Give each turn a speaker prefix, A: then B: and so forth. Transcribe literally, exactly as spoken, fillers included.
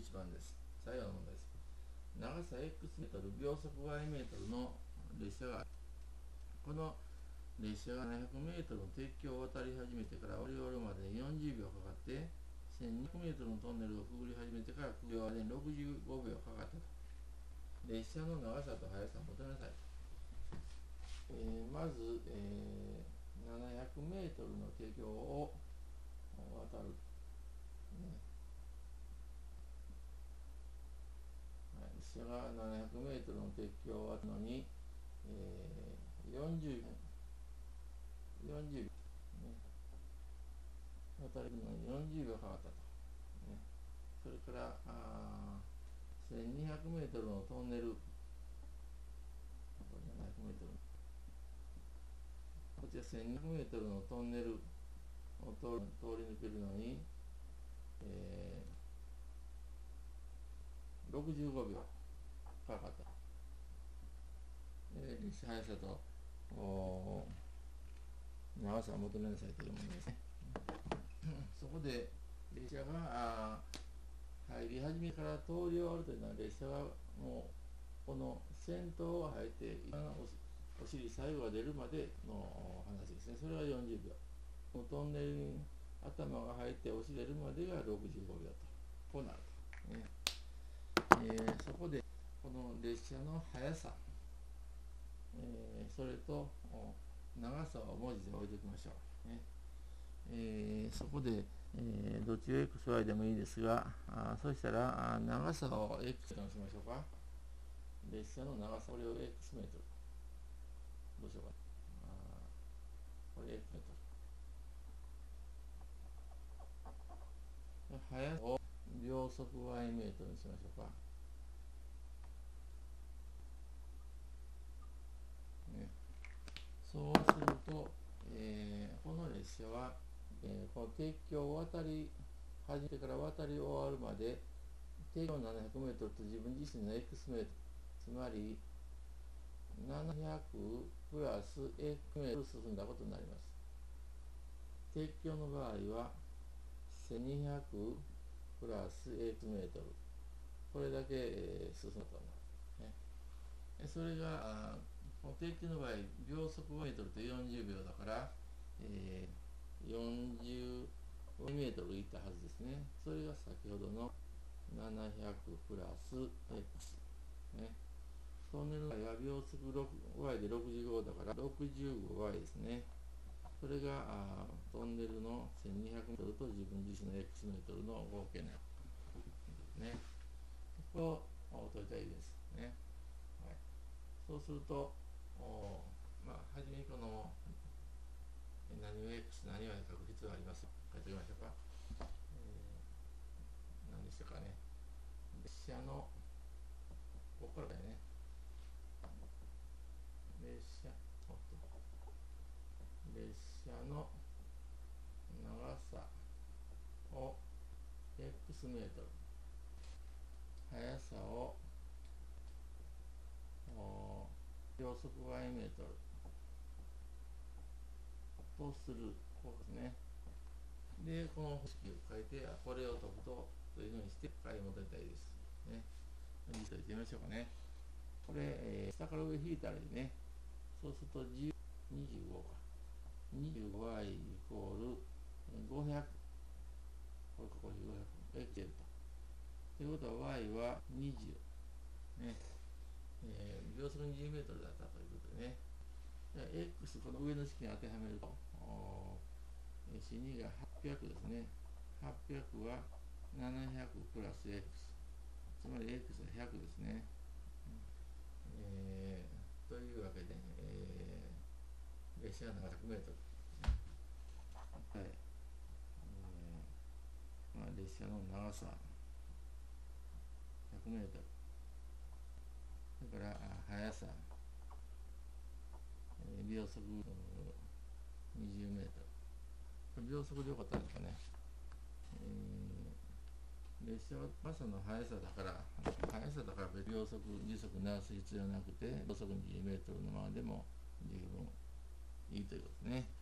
A: いちばんです。最後の問題です。長さ X メートル、秒速 Y メートルの列車がある。この列車がななひゃくメートルの鉄橋を渡り始めてから降り終わるまでによんじゅうびょうかかって、せんにひゃくメートルのトンネルをくぐり始めてからくぐり終わるまでにろくじゅうごびょうかかったと。列車の長さと速さを求めなさい。えー、まず、えー、ななひゃくメートルの鉄橋を渡る。ね、列車がななひゃくメートルの鉄橋を渡るのに、えー、よんじゅう、よんじゅうびょう、ね、渡るのによんじゅうびょうかかったと。ね、それからあせんにひゃくメートルのトンネル、ななひゃくメートル、こちらせんにひゃくメートルのトンネルを通り抜けるのに、えー、ろくじゅうごびょうかかった。で、列車速さと長さを求めなさいというものですね。そこで列車が入り始めから通り終わるというのは、列車がもうこの先頭を入ってお尻最後が出るまでの話ですね。それはよんじゅうびょう。トンネルに頭が入ってお尻出るまでがろくじゅうごびょうと。こうなると。ねえー、そこでこの列車の速さ、えー、それと長さを文字で置いておきましょう。ねえー、そこで、えー、どっちが エックスワイ でもいいですが、あそしたら長さを X としましょうか。列車の長さ、これを X メートル。どうしようか。あこれ X メートル。速さを秒速 Y メートルにしましょうか。ね、そうすると、えー、この列車は、えー、この鉄橋を渡り始めてから渡り終わるまで、鉄橋ななひゃくメートルと自分自身の X メートル、つまりななひゃくプラス X メートル進んだことになります。鉄橋の場合はせんにひゃくプラス X メートル、これだけ、えー、進んだと思います、ね。それがこの鉄橋の場合、秒速メートルとよんじゅうびょうだから、えー、よんじゅうメートルいったはずですね。それが先ほどのななひゃくプラス X、ね。トンネルの場合は秒速 ワイ でろくじゅうごだから ろくじゅうごワイ ですね。それがあトンネルの せんにひゃくメートルと自分自身の X メートルの合計になる。ね。これを解いたらいいです。ね。はい、そうすると、おまあ、はじめにこの何を X 何を書く必要があります。書いておきましょうか。えー、何でしたかね。列車の、ここからだよね。列車、おっと列車の長さを X メートル、速さを秒速 Y メートルとする。こうですね。で、この方式を書いて、これを解くと、というふうにして解戻りたいです。ね。実際やってみましょうかね。これ、えー、下から上引いたらいいね。そうするとじゅう、にじゅうごか。にじゅうごワイ イコールごひゃく。これかこれごひゃく。X と。ということは Y はにじゅう。ね。えー、秒速にじゅうメートルだったということでね。X、この上の式に当てはめると、シーに がはっぴゃくですね。はっぴゃくはななひゃくプラス X。つまり X はひゃくですね。えー、というわけで、えー、列車の長さひゃくメートル。はい。えー、まあ、列車の長さひゃくメートル。それから速さ、えー、秒速にじゅうメートル。秒速でよかったんですかね。えー、列車は朝の速さだから、速さだから秒速、時速直す必要なくて、秒速にじゅうメートルのままでも十分いいということですね。